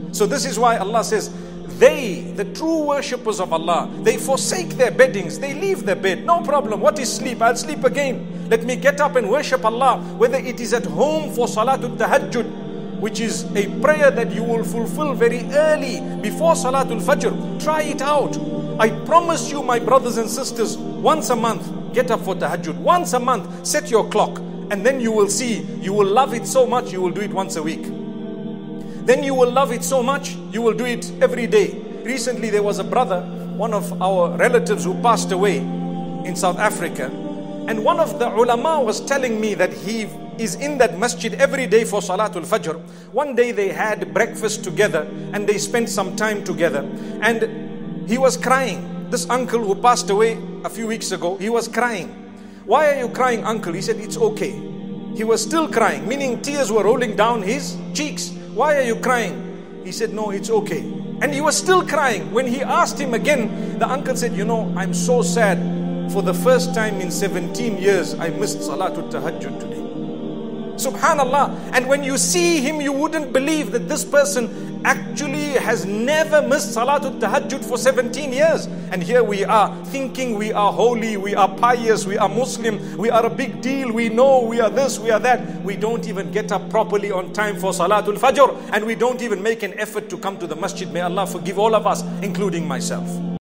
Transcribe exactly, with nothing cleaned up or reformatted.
So this is why Allah says, they, the true worshippers of Allah, they forsake their beddings, they leave their bed. No problem. What is sleep? I'll sleep again. Let me get up and worship Allah. Whether it is at home for Salatul Tahajjud, which is a prayer that you will fulfill very early before Salatul Fajr. Try it out. I promise you, my brothers and sisters, once a month, get up for Tahajjud. Once a month, set your clock. And then you will see, you will love it so much, you will do it once a week. Then you will love it so much, you will do it every day. Recently there was a brother, one of our relatives who passed away in South Africa. And one of the ulama was telling me that he is in that masjid every day for Salatul Fajr. One day they had breakfast together and they spent some time together. And he was crying. This uncle who passed away a few weeks ago, he was crying. Why are you crying, uncle? He said, it's okay. He was still crying, meaning tears were rolling down his cheeks. Why are you crying? He said, no, it's okay. And he was still crying. When he asked him again, the uncle said, you know, I'm so sad. For the first time in seventeen years, I missed Salatul Tahajjud today. Subhanallah. And when you see him, you wouldn't believe that this person actually has never missed Salatul Tahajjud for seventeen years. And here we are thinking we are holy, we are pious, we are Muslim, we are a big deal, we know we are this, we are that. We don't even get up properly on time for Salatul Fajr, and we don't even make an effort to come to the masjid. May Allah forgive all of us, including myself.